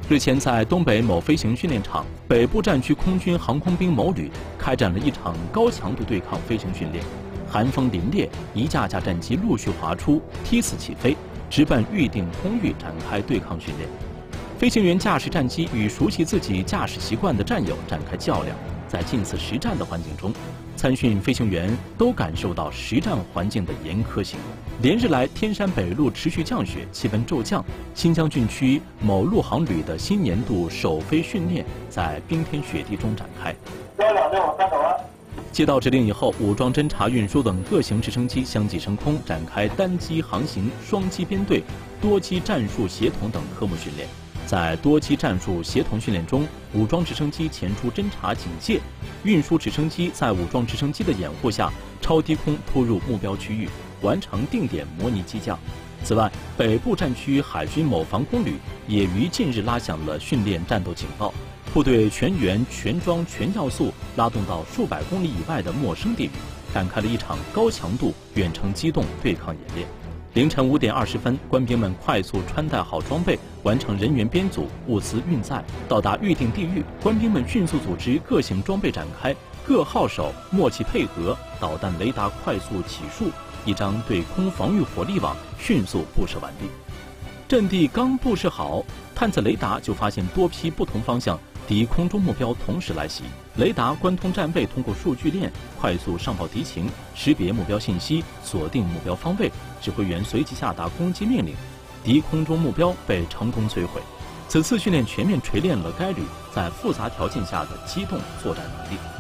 日前，在东北某飞行训练场北部战区空军航空兵某旅开展了一场高强度对抗飞行训练。寒风凛冽，一架架战机陆续滑出，梯次起飞，直奔预定空域展开对抗训练。飞行员驾驶战机与熟悉自己驾驶习惯的战友展开较量。在近似实战的环境中，参训飞行员都感受到实战环境的严苛性。连日来，天山北路持续降雪，气温骤降。新疆军区某陆航旅的新年度首飞训练在冰天雪地中展开。接到指令以后，武装侦察运输等各型直升机相继升空，展开单机航行、双机编队、多机战术协同等科目训练。在多机战术协同训练中，武装直升机前出侦察警戒，运输直升机在武装直升机的掩护下超低空突入目标区域，完成定点模拟机降。此外，北部战区海军某防空旅也于近日拉响了训练战斗警报，部队全员全装全要素拉动到数百公里以外的陌生地域，展开了一场高强度远程机动对抗演练。凌晨5点20分，官兵们快速穿戴好装备，完成人员编组、物资运载，到达预定地域。官兵们迅速组织各型装备展开，各号手默契配合，导弹雷达快速起数，一张对空防御火力网迅速布设完毕。阵地刚布设好，探测雷达就发现多批不同方向敌空中目标同时来袭。雷达关通战备通过数据链快速上报敌情，识别目标信息，锁定目标方位，指挥员随即下达攻击命令，敌空中目标被成功摧毁。此次训练全面锤炼了该旅在复杂条件下的机动作战能力。